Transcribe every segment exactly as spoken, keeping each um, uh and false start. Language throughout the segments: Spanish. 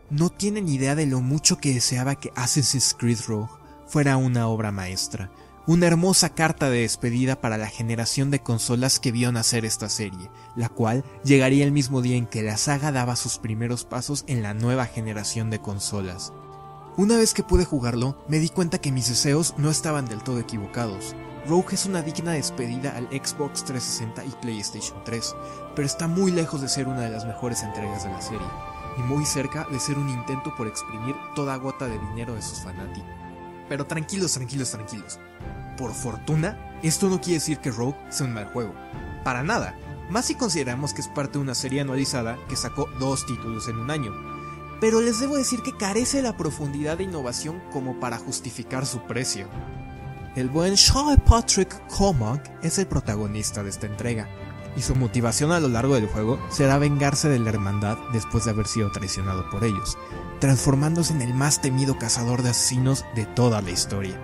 No tienen idea de lo mucho que deseaba que Assassin's Creed Rogue fuera una obra maestra, una hermosa carta de despedida para la generación de consolas que vio nacer esta serie, la cual llegaría el mismo día en que la saga daba sus primeros pasos en la nueva generación de consolas. Una vez que pude jugarlo, me di cuenta que mis deseos no estaban del todo equivocados. Rogue es una digna despedida al Xbox trescientos sesenta y PlayStation tres, pero está muy lejos de ser una de las mejores entregas de la serie, y muy cerca de ser un intento por exprimir toda gota de dinero de sus fanáticos. Pero tranquilos, tranquilos, tranquilos. Por fortuna, esto no quiere decir que Rogue sea un mal juego. Para nada, más si consideramos que es parte de una serie anualizada que sacó dos títulos en un año. Pero les debo decir que carece de la profundidad de innovación como para justificar su precio. El buen Sean Patrick Cormac es el protagonista de esta entrega, y su motivación a lo largo del juego será vengarse de la hermandad después de haber sido traicionado por ellos, transformándose en el más temido cazador de asesinos de toda la historia.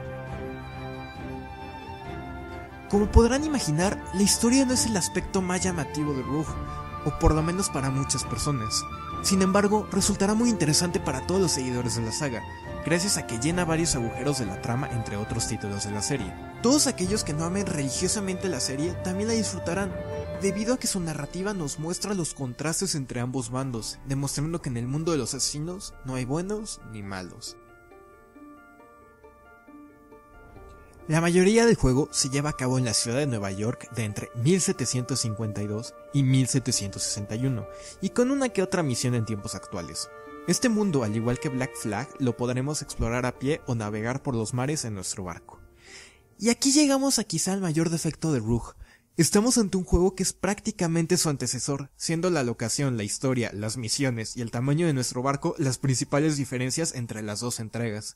Como podrán imaginar, la historia no es el aspecto más llamativo de Rogue, o por lo menos para muchas personas. Sin embargo, resultará muy interesante para todos los seguidores de la saga, gracias a que llena varios agujeros de la trama entre otros títulos de la serie. Todos aquellos que no amen religiosamente la serie también la disfrutarán, debido a que su narrativa nos muestra los contrastes entre ambos bandos, demostrando que en el mundo de los asesinos no hay buenos ni malos. La mayoría del juego se lleva a cabo en la ciudad de Nueva York de entre mil setecientos cincuenta y dos y mil setecientos sesenta y uno, y con una que otra misión en tiempos actuales. Este mundo, al igual que Black Flag, lo podremos explorar a pie o navegar por los mares en nuestro barco. Y aquí llegamos a quizá el mayor defecto de Rogue. Estamos ante un juego que es prácticamente su antecesor, siendo la locación, la historia, las misiones y el tamaño de nuestro barco las principales diferencias entre las dos entregas.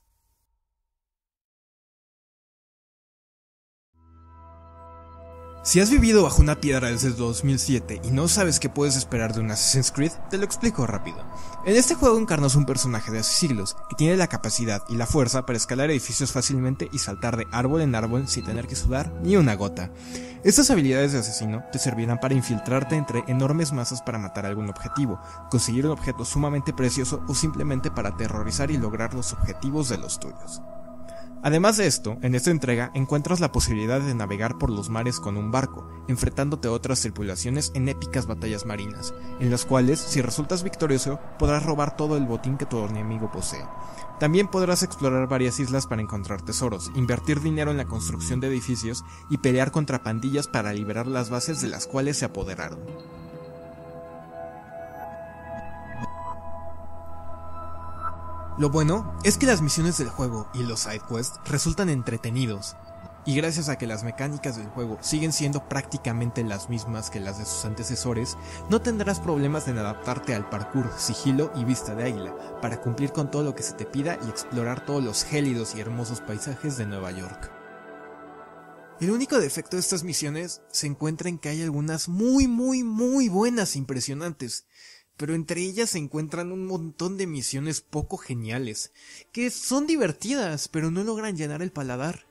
Si has vivido bajo una piedra desde dos mil siete y no sabes qué puedes esperar de un Assassin's Creed, te lo explico rápido. En este juego encarnas un personaje de hace siglos, que tiene la capacidad y la fuerza para escalar edificios fácilmente y saltar de árbol en árbol sin tener que sudar ni una gota. Estas habilidades de asesino te servirán para infiltrarte entre enormes masas para matar algún objetivo, conseguir un objeto sumamente precioso o simplemente para aterrorizar y lograr los objetivos de los tuyos. Además de esto, en esta entrega encuentras la posibilidad de navegar por los mares con un barco, enfrentándote a otras tripulaciones en épicas batallas marinas, en las cuales, si resultas victorioso, podrás robar todo el botín que tu enemigo posee. También podrás explorar varias islas para encontrar tesoros, invertir dinero en la construcción de edificios y pelear contra pandillas para liberar las bases de las cuales se apoderaron. Lo bueno es que las misiones del juego y los sidequests resultan entretenidos, y gracias a que las mecánicas del juego siguen siendo prácticamente las mismas que las de sus antecesores, no tendrás problemas en adaptarte al parkour, sigilo y vista de águila, para cumplir con todo lo que se te pida y explorar todos los gélidos y hermosos paisajes de Nueva York. El único defecto de estas misiones se encuentra en que hay algunas muy muy muy buenas e impresionantes, pero entre ellas se encuentran un montón de misiones poco geniales, que son divertidas, pero no logran llenar el paladar.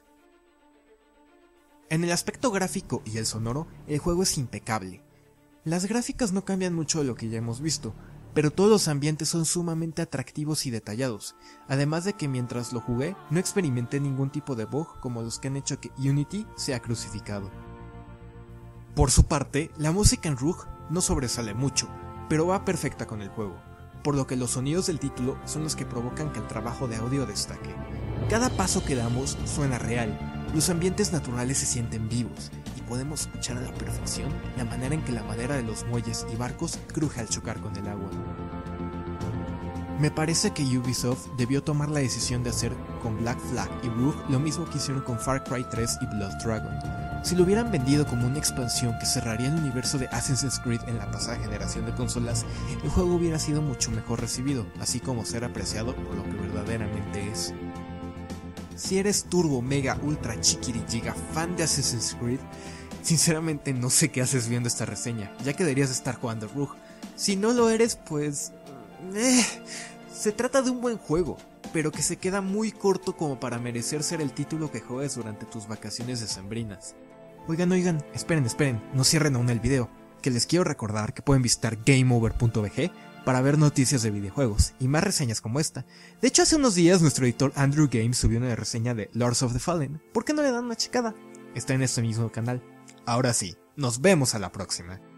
En el aspecto gráfico y el sonoro, el juego es impecable. Las gráficas no cambian mucho de lo que ya hemos visto, pero todos los ambientes son sumamente atractivos y detallados, además de que mientras lo jugué, no experimenté ningún tipo de bug como los que han hecho que Unity sea crucificado. Por su parte, la música en Rogue no sobresale mucho, pero va perfecta con el juego, por lo que los sonidos del título son los que provocan que el trabajo de audio destaque. Cada paso que damos suena real, los ambientes naturales se sienten vivos, y podemos escuchar a la perfección la manera en que la madera de los muelles y barcos cruje al chocar con el agua. Me parece que Ubisoft debió tomar la decisión de hacer con Black Flag y Rogue lo mismo que hicieron con Far Cry tres y Blood Dragon. Si lo hubieran vendido como una expansión que cerraría el universo de Assassin's Creed en la pasada generación de consolas, el juego hubiera sido mucho mejor recibido, así como ser apreciado por lo que verdaderamente es. Si eres turbo, mega, ultra, chiquiri, giga fan de Assassin's Creed, sinceramente no sé qué haces viendo esta reseña, ya que deberías estar jugando Rogue. Si no lo eres, pues... Eh, se trata de un buen juego, pero que se queda muy corto como para merecer ser el título que juegues durante tus vacaciones decembrinas. Oigan, oigan, esperen, esperen, no cierren aún el video, que les quiero recordar que pueden visitar gameover punto b g para ver noticias de videojuegos y más reseñas como esta. De hecho, hace unos días nuestro editor Andrew Games subió una reseña de Lords of the Fallen. ¿Por qué no le dan una checada? Está en este mismo canal. Ahora sí, nos vemos a la próxima.